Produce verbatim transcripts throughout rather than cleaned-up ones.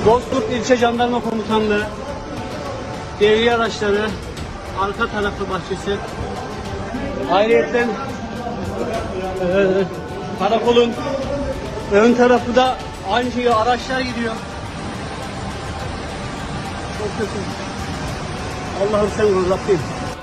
Bozkurt İlçe Jandarma Komutanlığı devriye araçları arka tarafı bahçesi, ayrıyeten e, karakolun ön tarafı da aynı şekilde araçlar gidiyor. Çok kötü. Allah'ım sen koru Rabbim.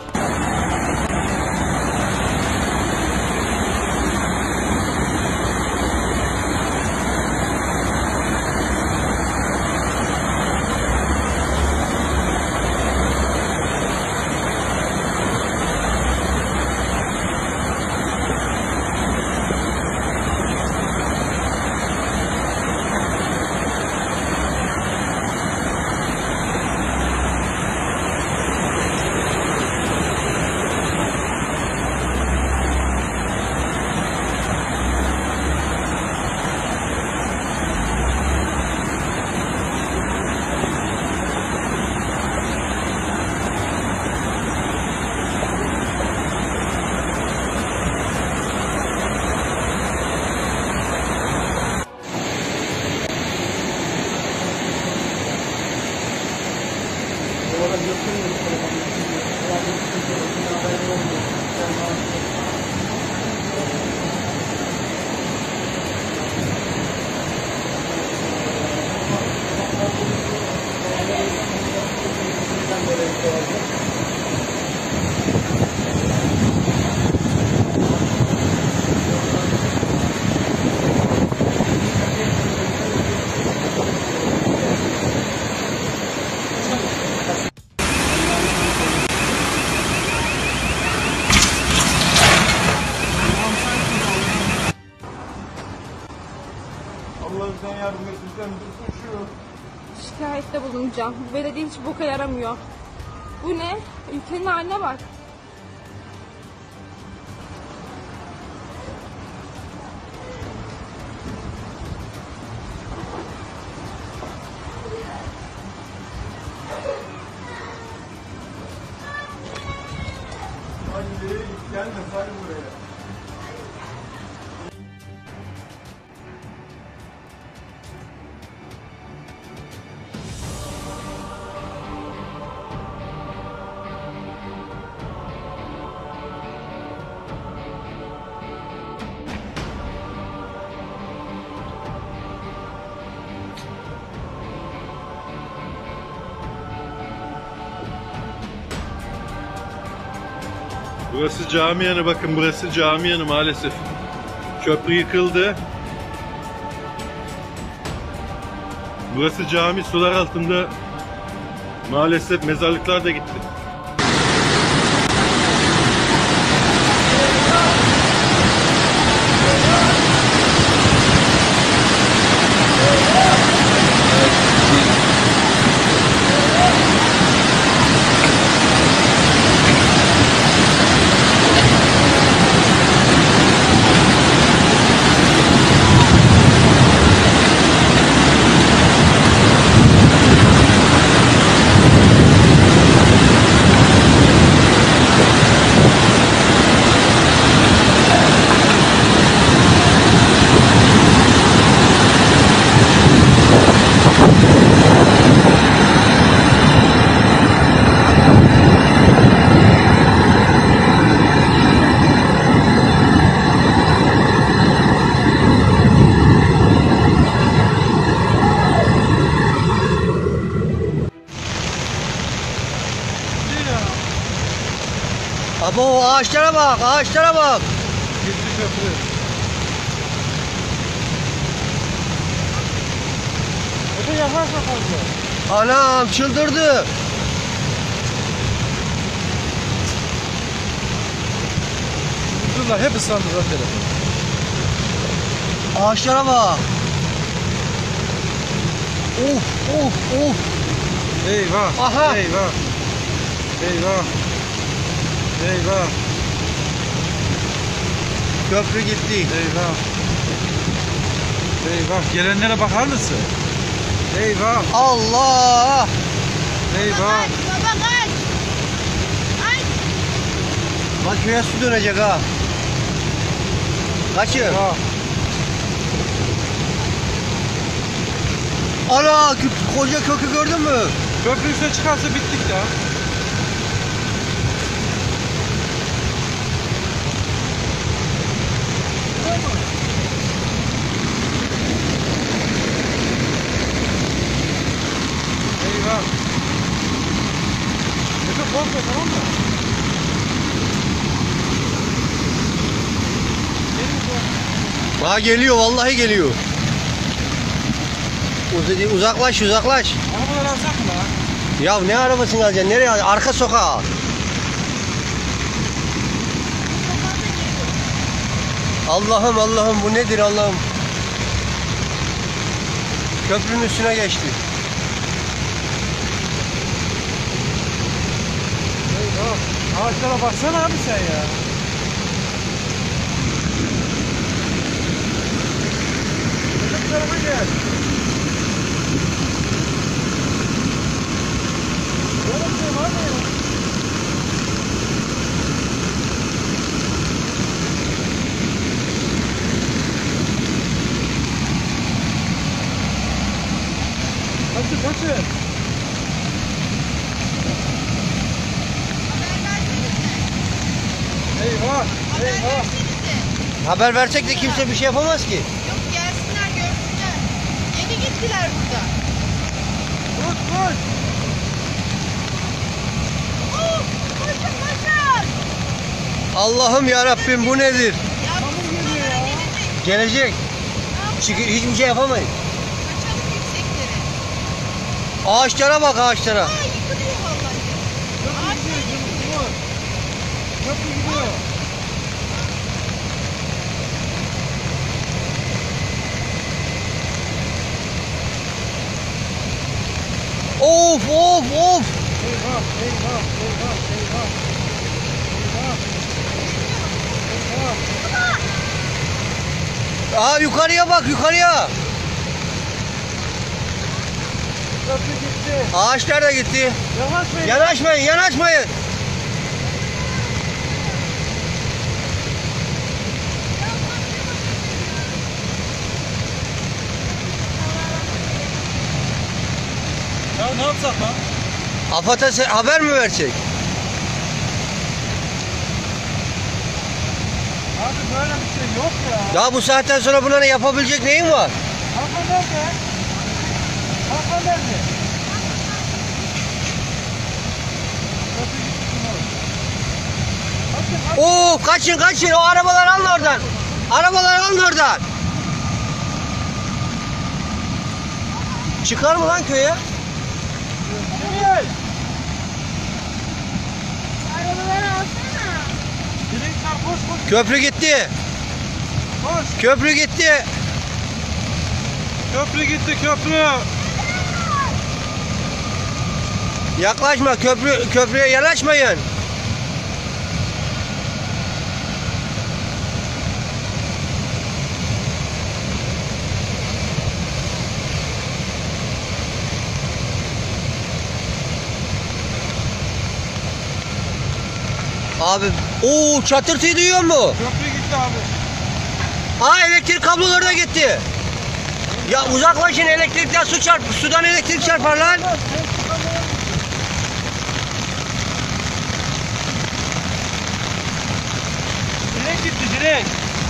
Allah bizden yardım etsin. Sen dur şu. Şikayette bulunacağım. Bu belediye hiç boka yaramıyor. Bu ne? Ülkenin haline bak. Hadi gelme say buraya. Burası cami yanı, bakın burası cami yanı maalesef. Köprü yıkıldı. Burası cami, sular altında maalesef mezarlıklar da gitti. Abo ağaçlara bak, ağaçlara bak. Gitti köprü. Efe yaparsa fazla. Anam çıldırdı. Bunlar hep ıslandı zaten. Ağaçlara bak. Of of of. Eyvah. Aha. Eyvah. Eyvah. Eyvah. Köprü gitti. Eyvah. Eyvah. Gelenlere bakar mısın? Eyvah. Allah. Eyvah. Baba kaç. Ay. Bak köye su dönecek ha. Kaçın. Eyvah. Ana kö- koca kökü gördün mü? Köprü üstüne çıkarsa bittik ya. Eyvah. Efe korkma, tamam mı? Ha geliyor vallahi geliyor. Uz- uzaklaş uzaklaş. Arabaları alsak mı lan? Ya ne arabasını alacaksın? Nereye alacaksın? Arka sokağa. Allah'ım Allah'ım bu nedir Allah'ım? Köprünün üstüne geçti. Eyvah. Ağaçlara baksana abi sen ya. Bu tarafa gel. Böyle bir şey var mı ya? Kaçın kaçın. Eyvah. Eyvah. Haber versek de kimse bir şey yapamaz ki. Yok gelsinler görsünler. Yeni gittiler burada. Koş koş. Oh, koşun koşun. Allah'ım ya Rabbim bu nedir? Ya bu bunlar gelecek. Gelecek. Çünkü hiçbir şey yapamayız. Kaçalım yükseklere. Ağaçlara bak ağaçlara. Aa yıkılıyor vallahi. Ağaçlar yıkılıyor. Köprü gidiyor. Of of of. Eyvah eyvah eyvah eyvah. Eyvah. Eyvah. Aa yukarıya bak yukarıya. Köprü gitti. Ağaçlar da gitti. Yavaşlayın. Yanaşmayın yanaşmayın. Ya ne yapsak lan? AFAD'a se- haber mi versek? Abi böyle bir şey yok ya. Ya bu saatten sonra bunları yapabilecek neyin var? Hakan nerede? Hakan nerede? Köprü gitti Cumhur. Kaçın kaçın. Oo kaçın kaçın o arabaları alın oradan. Arabaları alın oradan. Çıkar mı lan köye? Nereye? Arabaları alsana. Direkler koş koş Köprü gitti. koş. Köprü gitti. Köprü gitti köprü. Yaklaşma köprü köprüye yanaşmayın. Abi o çatırtıyı duyuyor mu? Köprü gitti abi. Aa elektrik kabloları da gitti. Ya uzaklaşın elektrikten su çarp sudan elektrik çarpar lan. Direkt gitti direkt.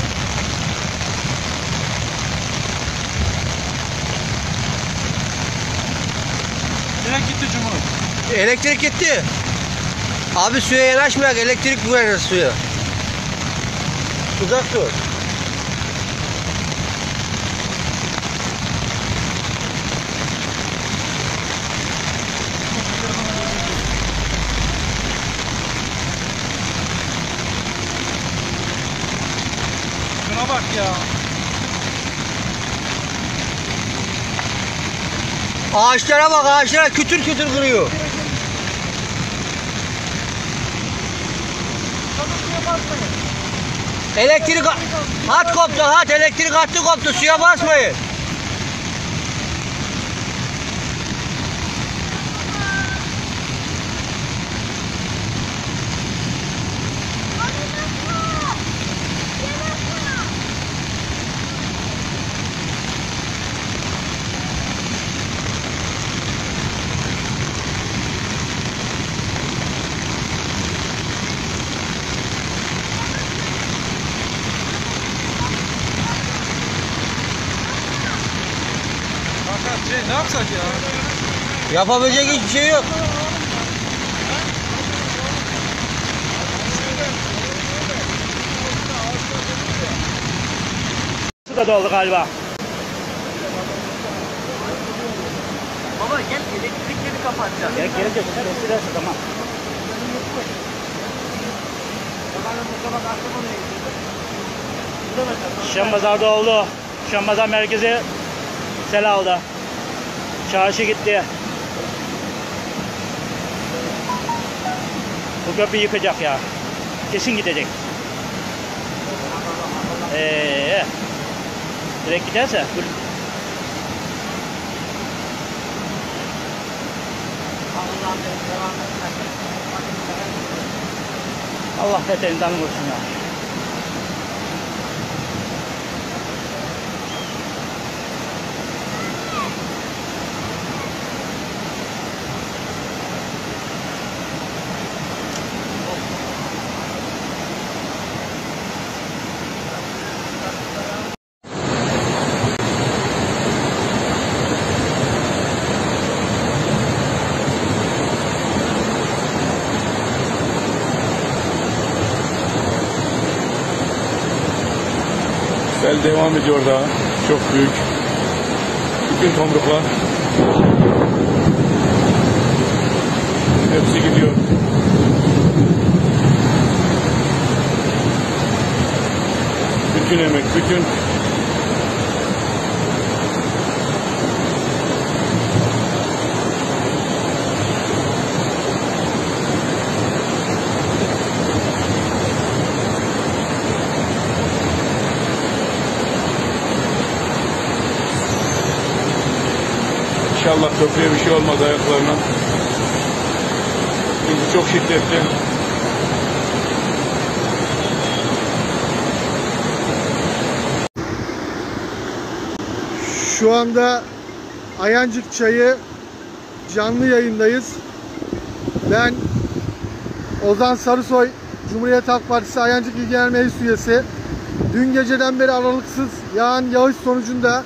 Direkt gitti Cumhur. Elektrik gitti. Abi suya yanaşmayak elektrik verir suya. Uzak dur. Şuna bak ya. Ağaçlara bak ağaçlara kütür kütür kırıyor. Elektrik hat koptu hat elektrik hattı koptu suya basmayın. ne yapsak ya? Yapabilecek hiçbir şey yok. Su da doldu galiba. Baba gel elektrikleri kapatacağız. Ya gelecek. Sesilerse tamam. Şambazar doldu. Şambazar merkezi sel aldı. Çarşı gitti. Bu köprü yıkacak ya. Kesin gidecek. Eee. Direkt giderse. Allah beterinden vursun ya. Sel devam ediyor daha. Çok büyük. Bütün tomruklar. Hepsi gidiyor. Bütün emek, bütün İnşallah köprüye bir şey olmaz ayaklarına. Çünkü çok şiddetli. Şu anda Ayancık Çayı canlı yayındayız. Ben Ozan Sarısoy, Cumhuriyet Halk Partisi Ayancık İl Genel Meclis Üyesi. Dün geceden beri aralıksız yağan yağış sonucunda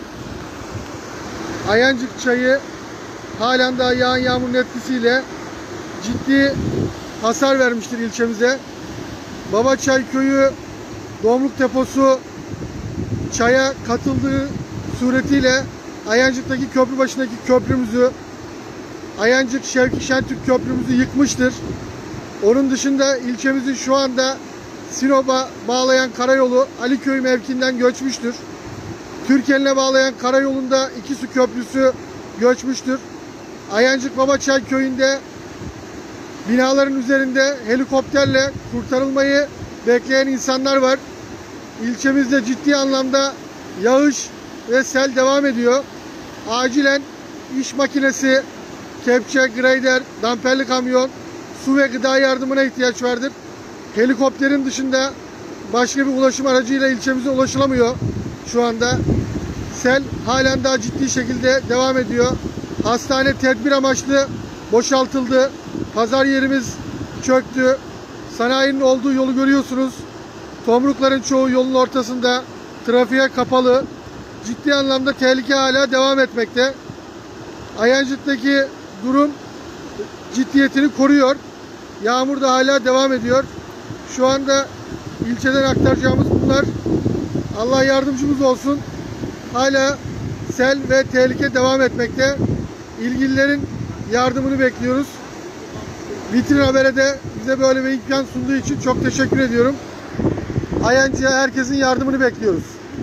Ayancık Çayı halen daha yağan yağmurun etkisiyle ciddi hasar vermiştir ilçemize. Babaçay Köyü Domruk Deposu çaya katıldığı suretiyle Ayancık'taki köprü başındaki köprümüzü, Ayancık Şevki Şentürk köprümüzü yıkmıştır. Onun dışında ilçemizi şu anda Sinop'a bağlayan karayolu Aliköy mevkiinden göçmüştür. Türkiye'ne bağlayan karayolunda iki su köprüsü göçmüştür. Ayancık Babaçay Köyü'nde binaların üzerinde helikopterle kurtarılmayı bekleyen insanlar var. İlçemizde ciddi anlamda yağış ve sel devam ediyor. Acilen iş makinesi, kepçe, grader, damperli kamyon, su ve gıda yardımına ihtiyaç vardır. Helikopterin dışında başka bir ulaşım aracıyla ilçemize ulaşılamıyor şu anda. Sel halen daha ciddi şekilde devam ediyor. Hastane tedbir amaçlı boşaltıldı. Pazar yerimiz çöktü. Sanayinin olduğu yolu görüyorsunuz. Tomrukların çoğu yolun ortasında, trafiğe kapalı. Ciddi anlamda tehlike hala devam etmekte. Ayancık'taki durum ciddiyetini koruyor. Yağmur da hala devam ediyor. Şu anda ilçeden aktaracağımız bunlar. Allah yardımcımız olsun. Hala sel ve tehlike devam etmekte. İlgililerin yardımını bekliyoruz. Vitrin Haber'e de bize böyle bir imkan sunduğu için çok teşekkür ediyorum. Ayancık'a herkesin yardımını bekliyoruz.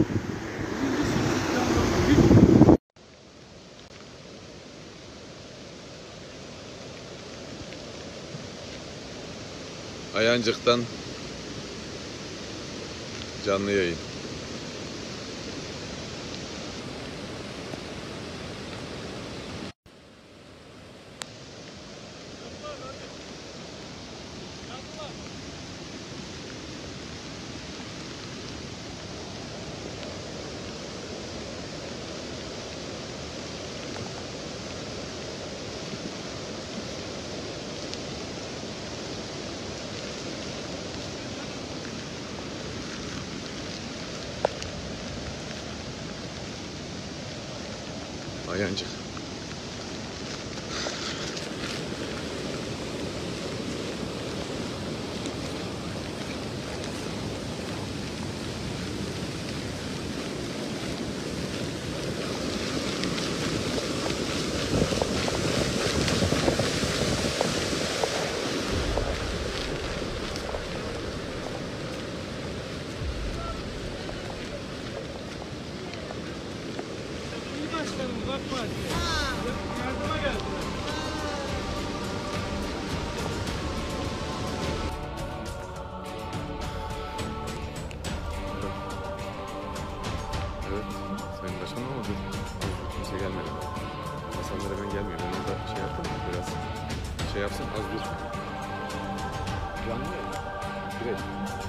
Ayancık'tan canlı yayın. Ayancık. Yardıma geldi. Evet. Sayın Başkan olmadı. Kimse gelmedi. İnsanlar hemen gelmiyor. Ben orada şey yaptım. Biraz şey yapsın. Az dur. Canlı mı? Direkt.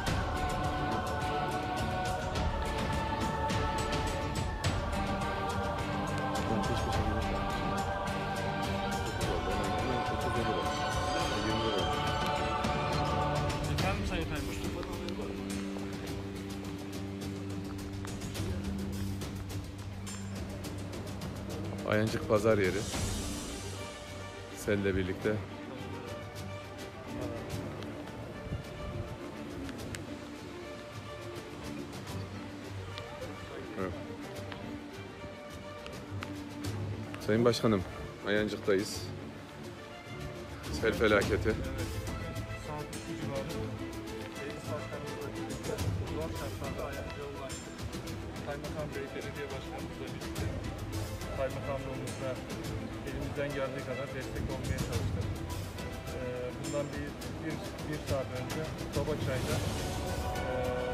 Ben peş peşe yemek yapmışım. Hemen otuz lira var. yirmi lira var. Efendim Sayın Efendim. Ayancık pazar yeri. Selle birlikte. Evet. Sayın Başkanım, Ayancık'tayız. Sel felaketi. Saat üç civarı belli saatlerimizde birlikte zor şartlarda Ayancık'a ulaştık. Kaymakam Bey, Belediye Başkanımızla birlikte kaymakamlığımızla elimizden geldiği kadar destek olmaya çalıştık. Ee, bundan bir, bir, bir saat önce Babaçay'da ee,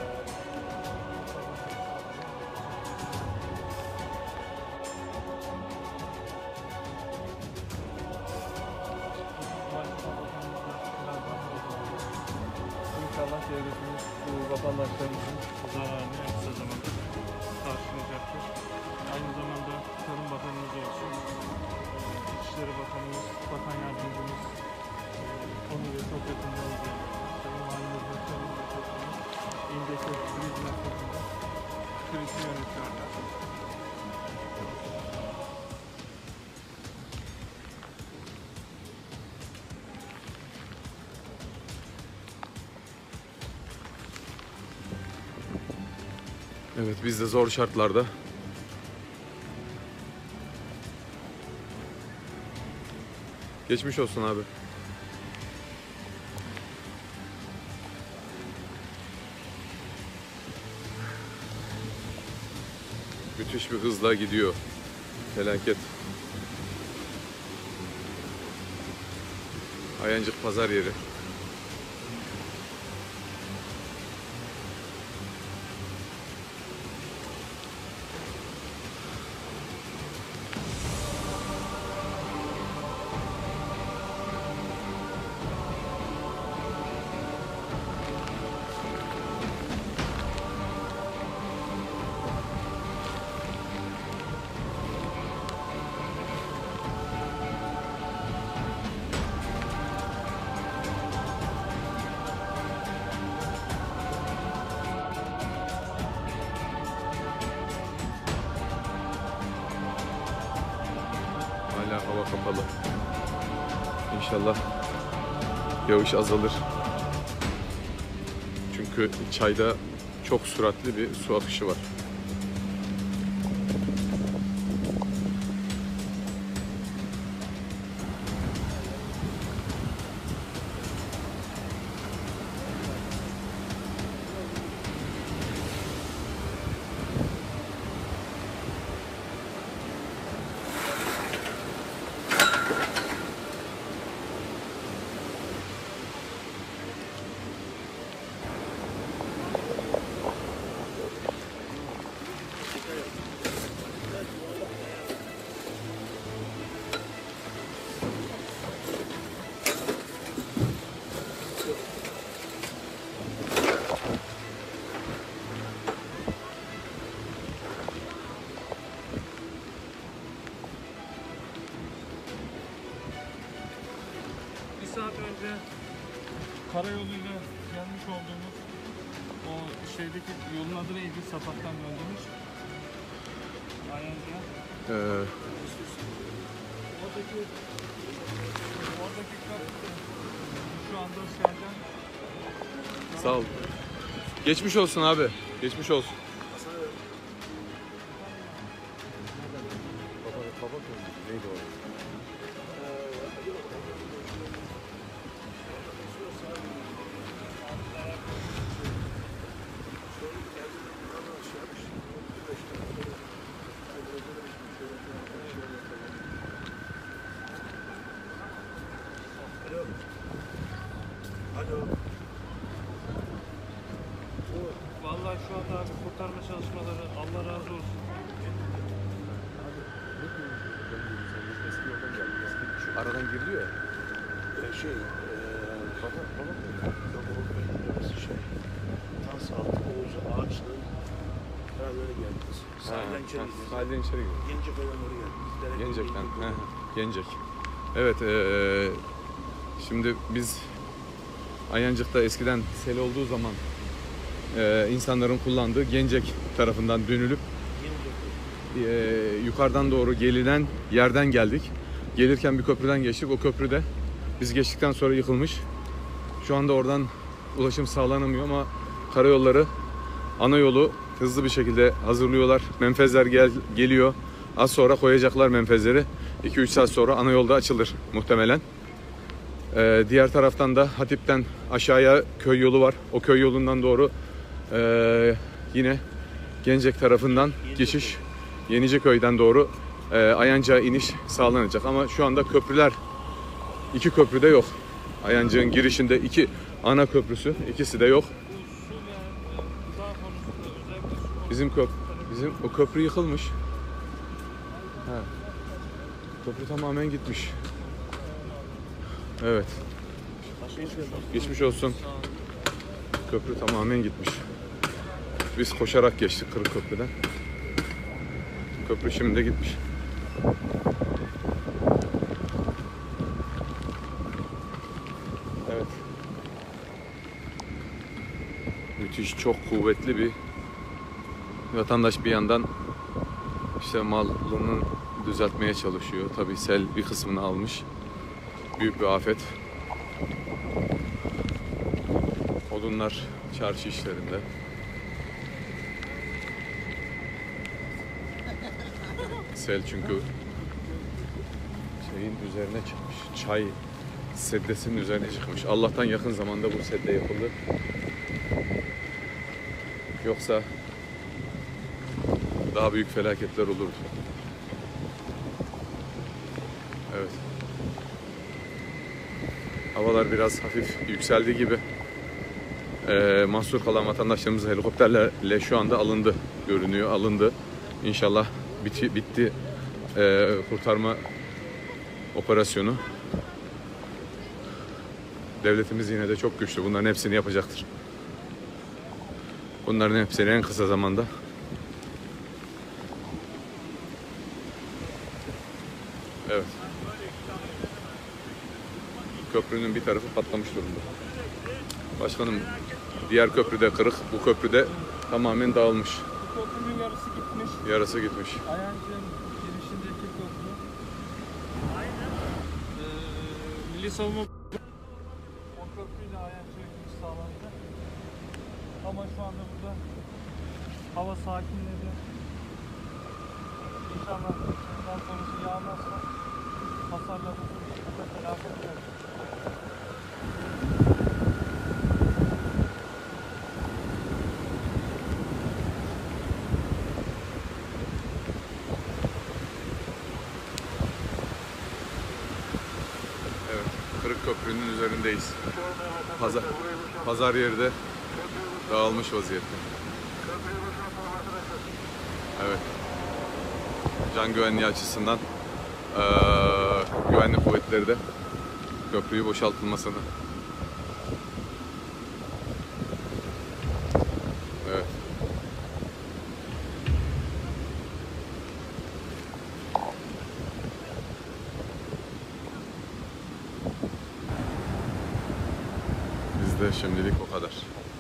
İnşallah devletimiz bu vatandaşlarımızın zararını en kısa zamanda karşılayacaktır. Aynı zamanda Tarım Bakanımız olsun, İçişleri Bakanımız, Bakan Yardımcımız konuyla çok yakından ilgileniyor. Sayın Valimiz ve Sayın Bakanımız İndeki kriz merkezinde krizi yönetiyorlar. Evet, biz de zor şartlarda geçmiş olsun abi. Müthiş bir hızla gidiyor. Felaket. Ayancık pazar yeri. Hala hava kapalı. İnşallah yağış azalır. Çünkü çayda çok süratli bir su akışı var. Bir saat önce karayoluyla gelmiş olduğumuz o şeydeki yolun adı neydi? Sapaktan döndüğümüz Ayancık'a. Ee, Oradaki oradaki kat şu anda Sercan. sağ ol. Geçmiş olsun abi. Geçmiş olsun. Baba, baba neydi o? Şöyle Alo. Vallahi şu anda abi kurtarma çalışmaları, Allah razı olsun. Eski yoldan geldik. Eski şu aradan giriliyor ya. Ee, şey, ee, baba, baba mı? Yok, baba mı? Burası şey, tas altı Oğuz'u ağaçlığın beraber geldiniz. Sahilden içeri gidiyoruz. Sahilden içeri gidiyoruz. Gencek olan oraya geldiniz. Dere- Gencek'ten. Gencek- Heh, Gencek. Evet, eee, şimdi biz Ayancık'ta eskiden sel olduğu zaman eee, insanların kullandığı Gencek tarafından dönülüp eee, yukarıdan doğru gelinen yerden geldik. Gelirken bir köprüden geçtik. O köprüde biz geçtikten sonra yıkılmış. Şu anda oradan ulaşım sağlanamıyor ama karayolları ana yolu hızlı bir şekilde hazırlıyorlar. Menfezler gel, geliyor. Az sonra koyacaklar menfezleri. iki üç saat sonra ana yolda açılır muhtemelen. Ee, diğer taraftan da Hatip'ten aşağıya köy yolu var. O köy yolundan doğru ee, yine Gencek tarafından geçiş, Yeniceköy'den doğru ee, Ayancık'a iniş sağlanacak. Ama şu anda köprüler, iki köprü de yok. Ayancık'ın girişinde iki ana köprüsü, ikisi de yok. Bu su ve e, gıda konusunda özellikle su Bizim köp bizim o köprü yıkılmış. Ha. Köprü tamamen gitmiş. Evet. Geçmiş olsun. Köprü tamamen gitmiş. Biz koşarak geçtik Kırık Köprü'den. Köprü şimdi de gitmiş. Evet. Müthiş, çok kuvvetli bir vatandaş bir yandan işte malını düzeltmeye çalışıyor. Tabii sel bir kısmını almış. Büyük bir afet. Odunlar çarşı işlerinde. Sel çünkü şeyin üzerine çıkmış. Çay seddesinin üzerine çıkmış. Allah'tan yakın zamanda bu sedde yapıldı. Yoksa daha büyük felaketler olurdu. Evet. Havalar biraz hafif yükseldi gibi. Ee, mahsur kalan vatandaşlarımız helikopterlerle şu anda alındı. Görünüyor, alındı. İnşallah bitti, bitti ee, kurtarma operasyonu. Devletimiz yine de çok güçlü. Bunların hepsini yapacaktır. Bunların hepsini en kısa zamanda evet. Köprünün bir tarafı patlamış durumda. Başkanım, diğer köprüde kırık, bu köprüde tamamen dağılmış. Bu köprünün yarısı gitmiş. Yarısı gitmiş. Ayancık'ın girişindeki köprü. Aynen. Ee, Milli Savunma o köprüyle Ayancık'a giriş sağlandı. Ama şu anda burada hava sakinledi. İnşallah bundan sonrası yağmazsa hasarlar uzun bir süre telafi eder. Evet, Kırık Köprü'nün üzerindeyiz. Pazar, pazar yeri de dağılmış vaziyette. Evet. Can güvenliği açısından eee güvenlik kuvvetleri de köprüyü boşaltılmasını. Evet. Bizde şimdilik o kadar.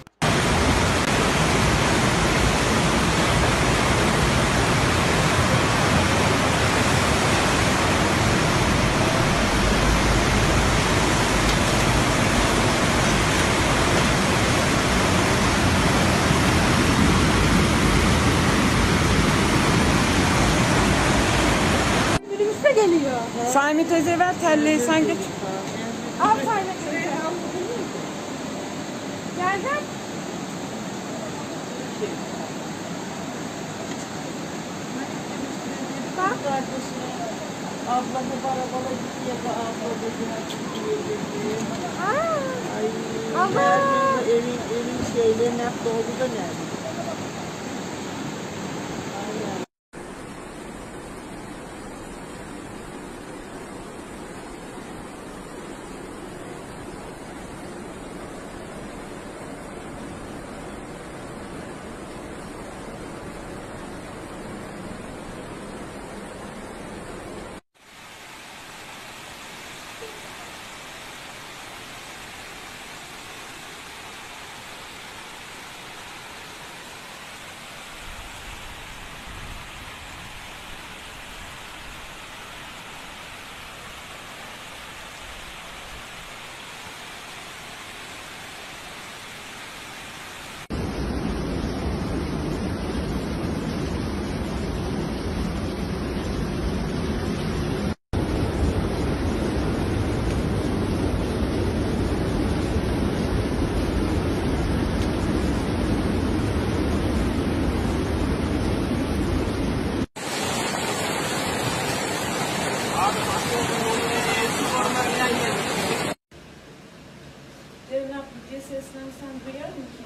Minibüse geliyor. Sami teyze ver telleyi sen geç. Al Sayla teyze. Gel gel. Bak. Abla hep arabalar gitti ya, abla dediler gidiyor. Aa. Ay Allah! Evin, evin şeyleri hep doldu da nerede? Devlet Yüce seslerini sen duyar mı ki?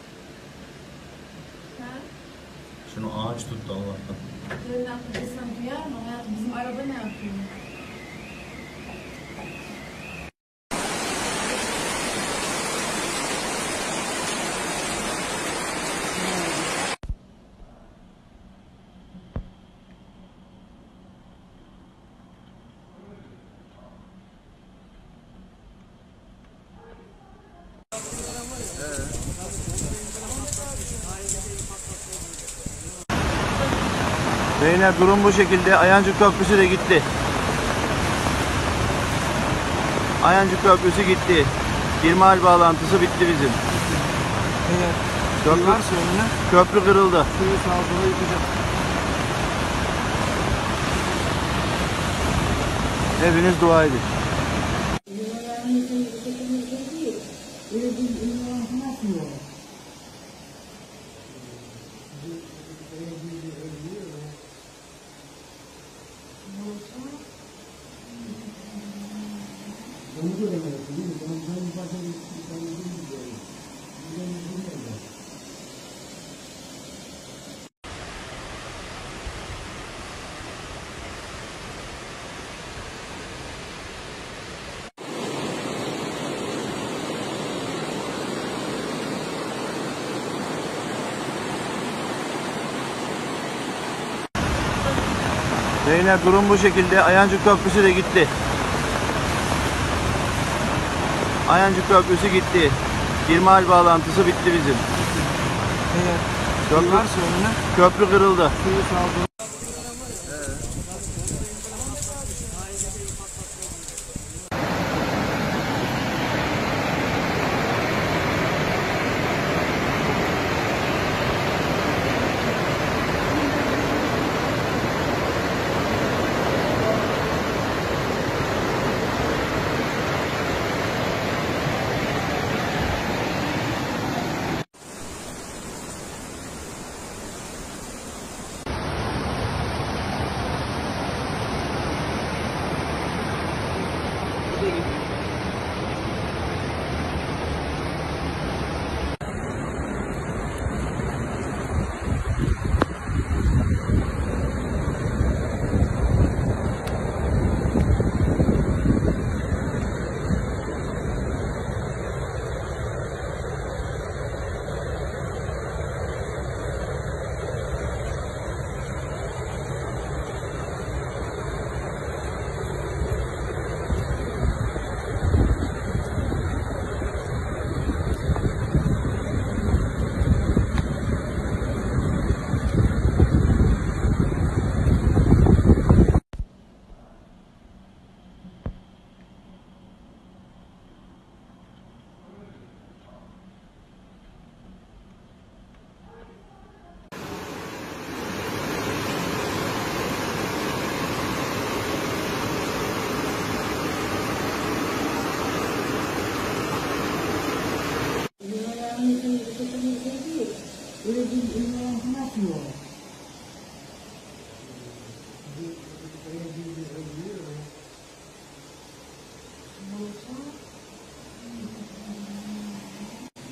Ha? Şunu ağaç tuttu Allah'tan. Devlet Yüce sen duyar mı? Hayatım bizim araba ne yapıyor? Zeynep durum bu şekilde. Ayancık Köprüsü de gitti. Ayancık Köprüsü gitti. İrmal bağlantısı bitti bizim. Evet. Köprü, köprü kırıldı. Suyu sağa sola yıkacak. Hepiniz dua edin. Zeynep durum bu şekilde. Ayancık Köprüsü de gitti. Ayancık Köprüsü gitti. İrmal bağlantısı bitti bizim. Evet. Köprü, köprü kırıldı. Suyu sağa sola.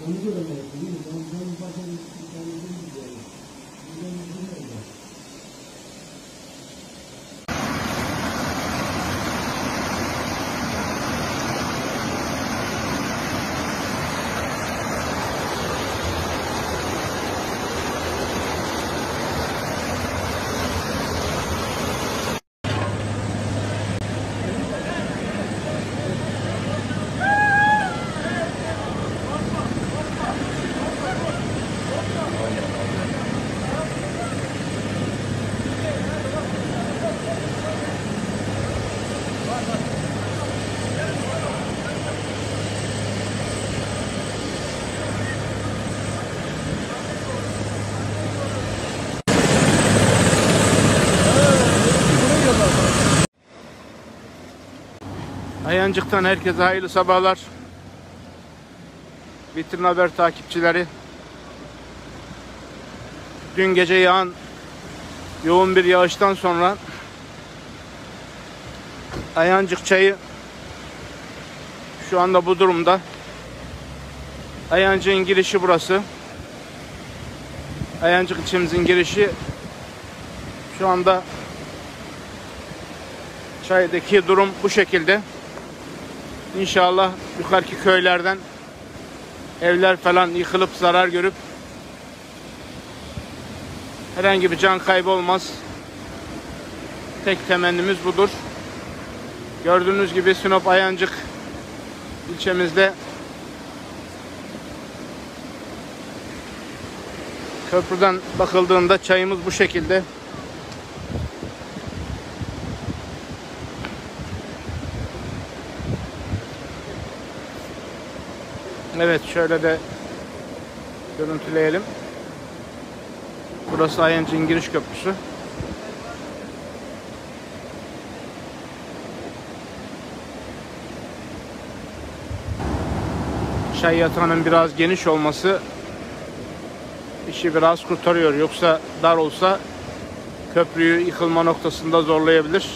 Ayancık'tan herkese hayırlı sabahlar. Vitrin Haber takipçileri. Dün gece yağan yoğun bir yağıştan sonra Ayancık çayı şu anda bu durumda. Ayancık'ın girişi burası. Ayancık ilçemizin girişi şu anda çaydaki durum bu şekilde. İnşallah yukarıki köylerden evler falan yıkılıp zarar görüp herhangi bir can kaybı olmaz. Tek temennimiz budur. Gördüğünüz gibi Sinop Ayancık ilçemizde köprüden bakıldığında çayımız bu şekilde. Evet, şöyle de görüntüleyelim. Burası Ayancık'ın giriş köprüsü. Çay yatağının biraz geniş olması işi biraz kurtarıyor. Yoksa dar olsa köprüyü yıkılma noktasında zorlayabilir.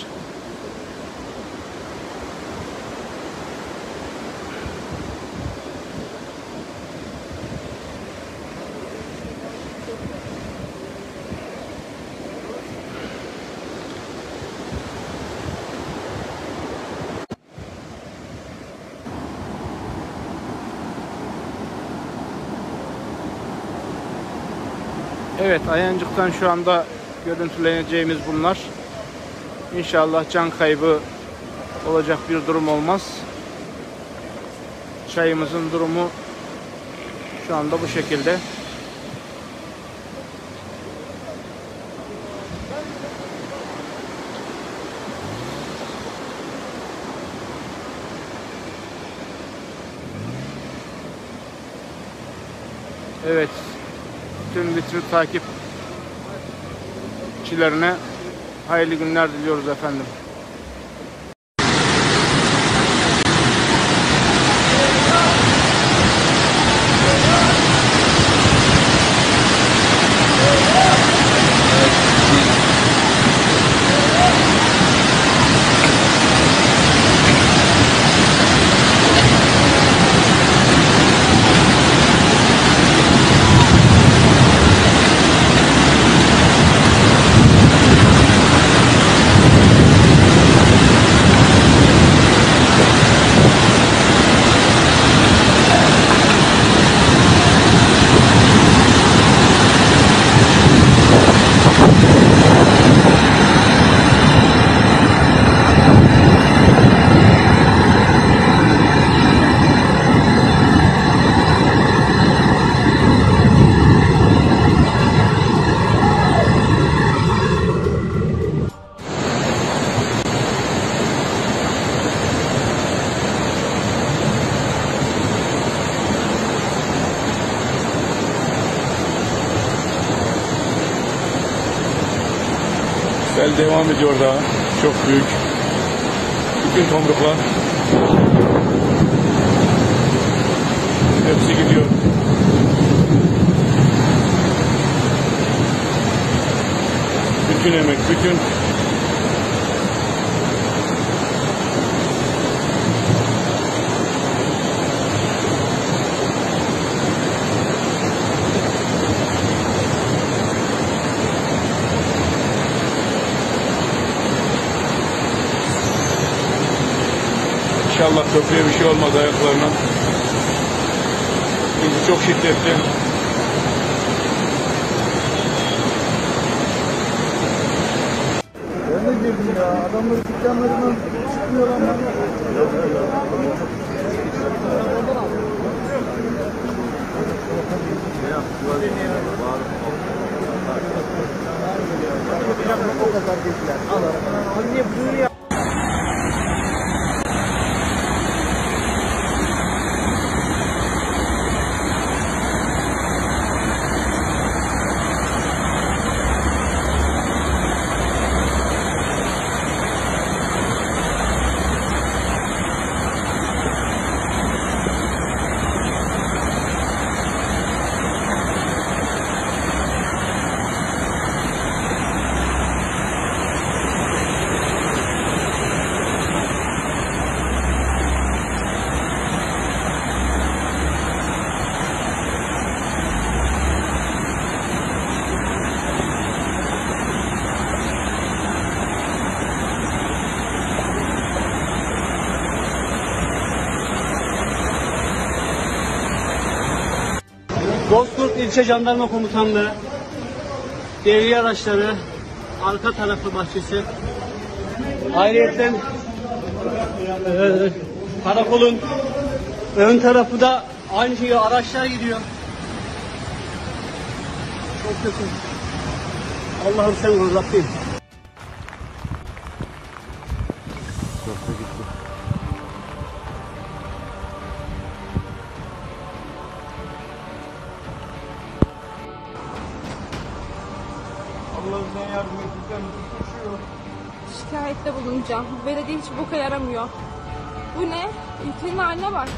Evet, Ayancık'tan şu anda görüntüleneceğimiz bunlar. İnşallah can kaybı olacak bir durum olmaz. Çayımızın durumu şu anda bu şekilde. Evet. Tüm vitrin takipçilerine hayırlı günler diliyoruz efendim. Sel devam ediyor daha. Çok büyük. Bütün tomruklar hepsi gidiyor. Bütün emek, bütün İnşallah köprüye bir şey olmaz ayaklarına. Çünkü çok şiddetli. Ben de girdim ya. Adamları dükkanlarından çıkmıyorlar. O kadar geçtiler. Anne buyur ya. Bozkurt İlçe Jandarma Komutanlığı, devriye araçları, arka tarafı bahçesi, ayrıyeten e, karakolun ön tarafı da aynı şekilde araçlar gidiyor. Çok kötü. Allah'ım sen koru Rabbim. Allah'ım sen yardım et. Lütfen düşüyor. Şikayette bulunacağım. Belediye hiç boka yaramıyor. Bu ne? Ülkenin haline bak.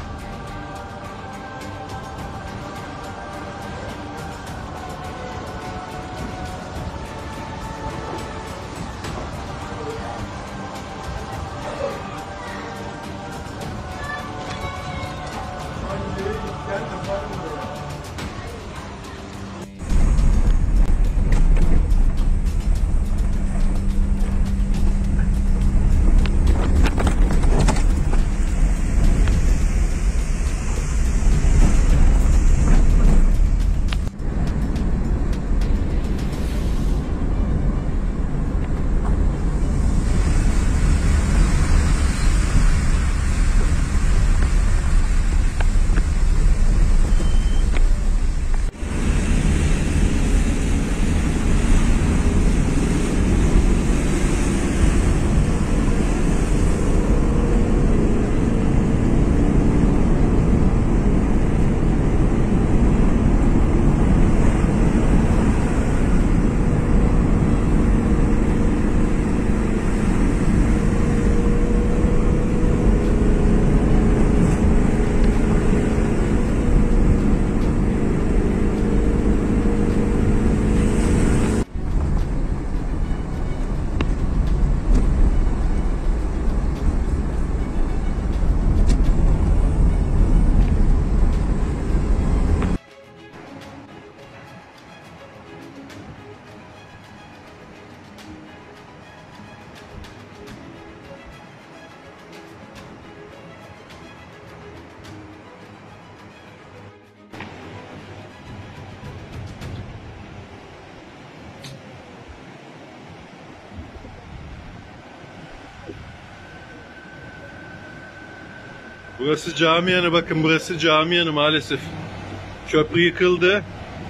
Burası cami yanı, bakın burası cami yanı maalesef. Köprü yıkıldı.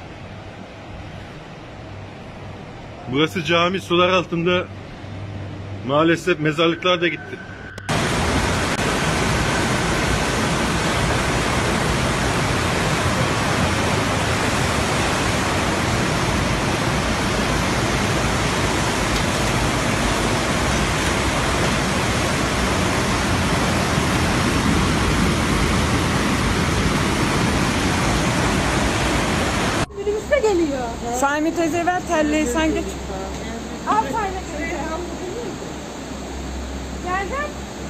Burası cami, sular altında maalesef mezarlıklar da gitti. Minibüse geliyor. Sami teyze ver terliği sen geç. Al Sayma teyze. Gel gel.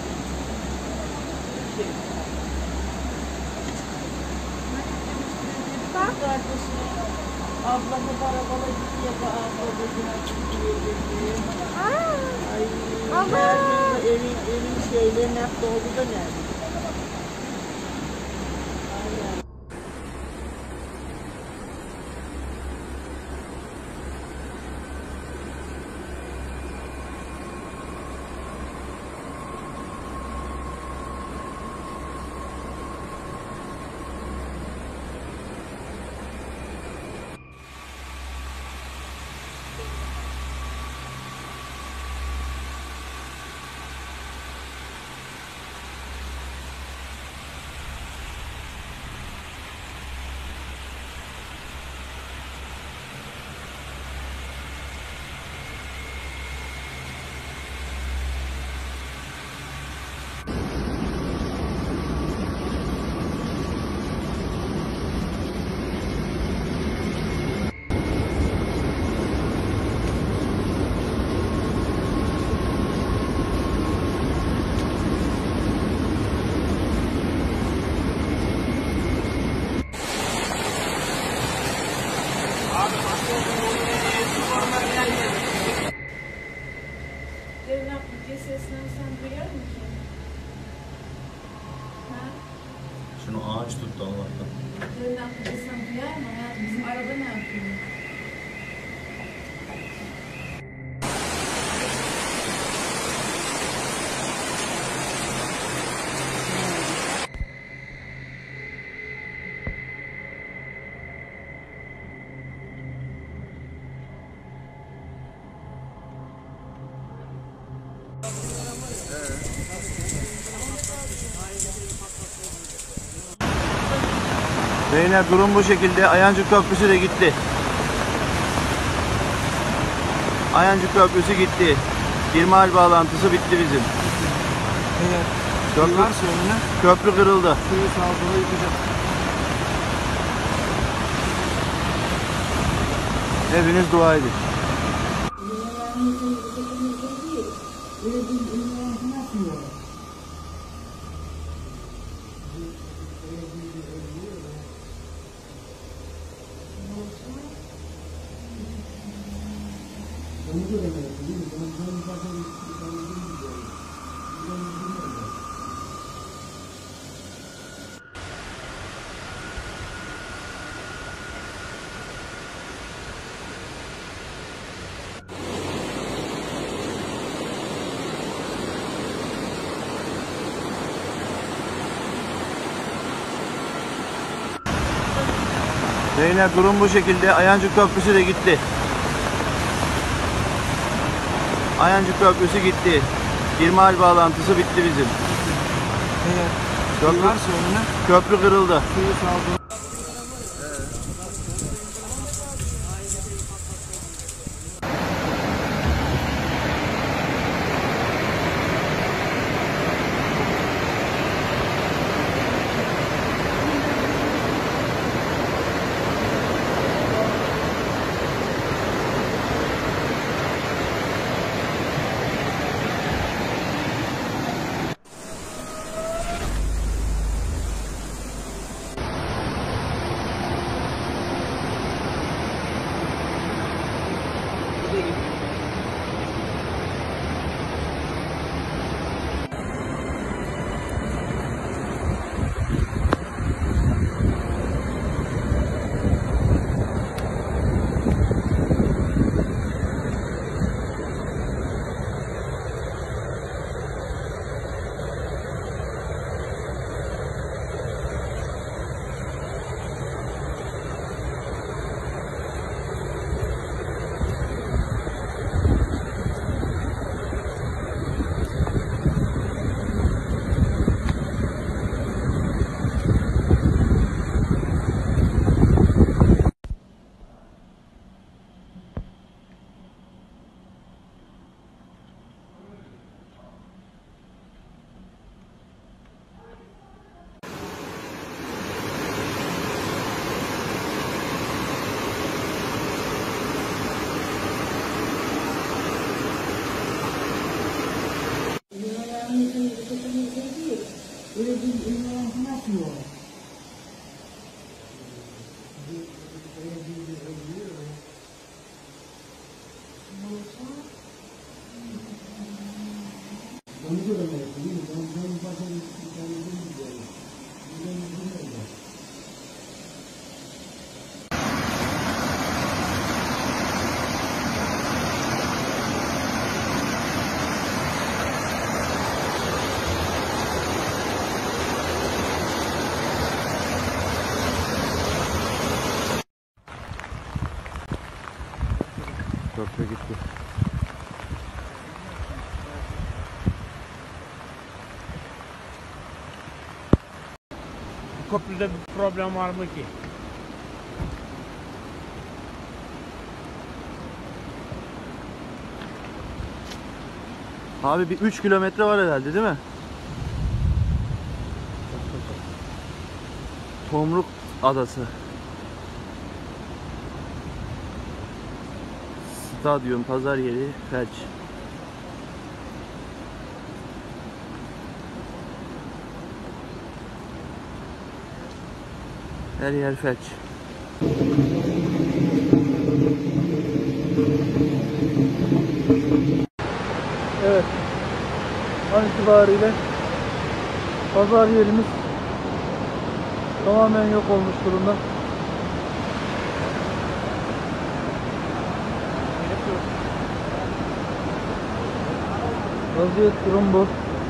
Bak. Ablamı arabada gidiyor da ablamı gidiyor. Aa. Ay. Allah. Evin, evin şeylerin hep doldu da nerede? Ağaç tuttu Allah'tan. Öğleden kocasından duyar mı? Hayatım bizim arada ne yapıyor? Zeynep durum bu şekilde. Ayancık Köprüsü de gitti. Ayancık Köprüsü gitti. İrmal bağlantısı bitti bizim. Evet. Köprü, köprü kırıldı. Suyu sağa sola yıkacak. Hepiniz dua edin. Zeynep durum bu şekilde. Ayancık Köprüsü de gitti. Ayancık Köprüsü gitti. İrmal bağlantısı bitti bizim. Evet. Köprü, köprü kırıldı. Suyu sağa sola. Köprü gitti. Köprüde bir problem var mı ki? Abi bir üç kilometre var herhalde değil mi? Tomruk Adası. Stadyum, pazar yeri, felç. Her yer felç. Evet. An itibariyle pazar yerimiz tamamen yok olmuş durumda. Vaziyet durum bu.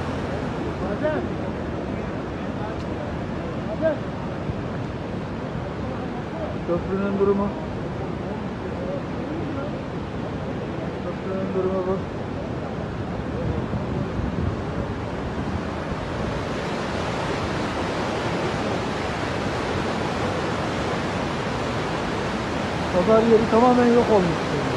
Köprünün durumu. Köprünün durumu bu. Pazar yeri tamamen yok olmuş durumda.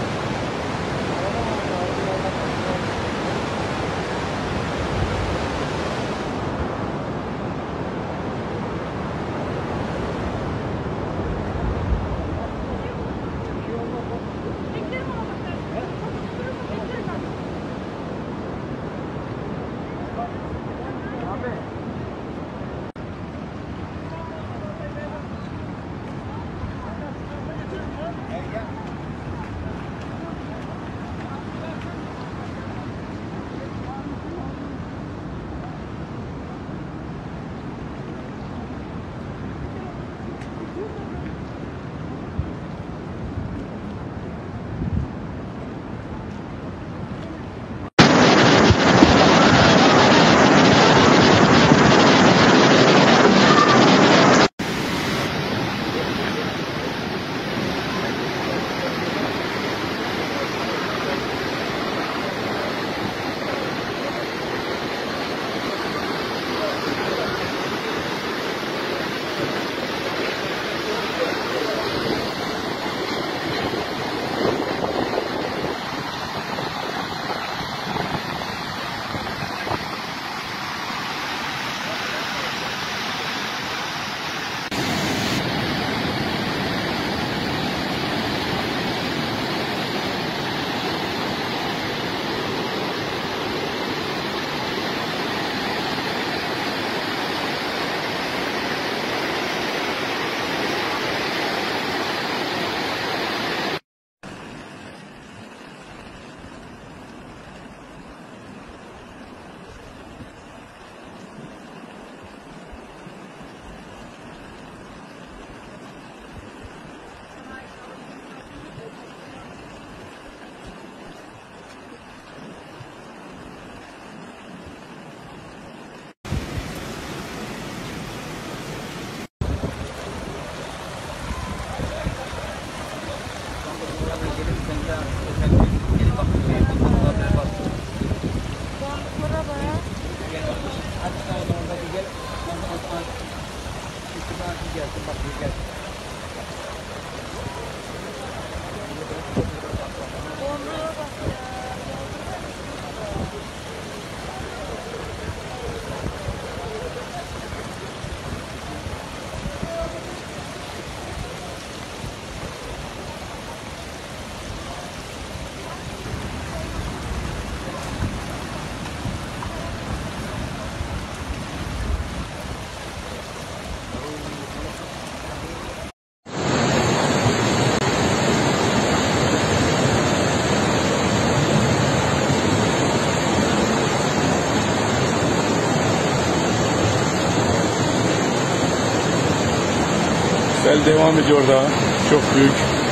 Sel devam ediyor daha. Çok büyük.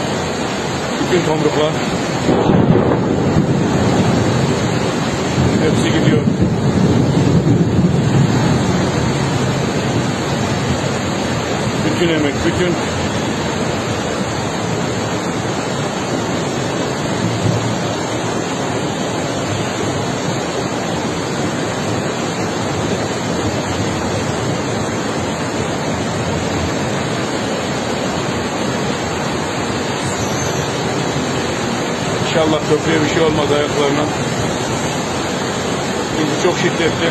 Bütün tomruklar hepsi gidiyor. Bütün emek, bütün İnşallah köprüye bir şey olmaz ayaklarına. Çünkü çok şiddetli.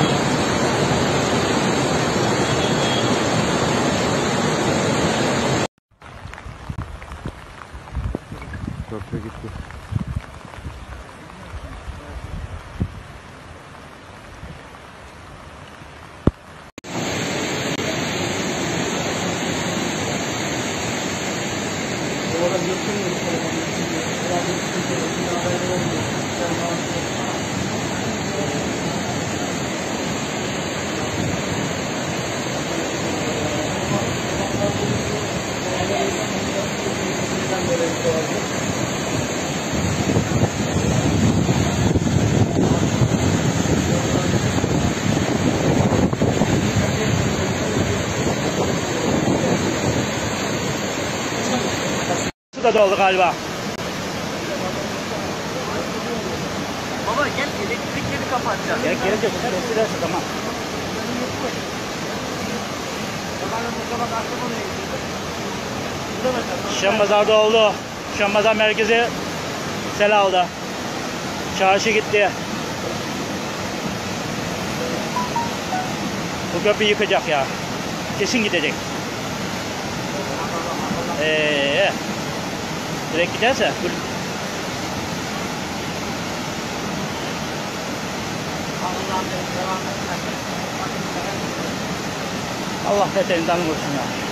Köprü gitti. Su da doldu galiba. Baba gel elektrikleri kapatacağız. Gerek gerek yok. Kestilerse tamam. Şambazar'da oldu. Şambazar merkezi sel aldı. Çarşı gitti. Bu köprü yıkacak ya. Kesin gidecek. Eee direkt giderse Allah beterinden vursun ya.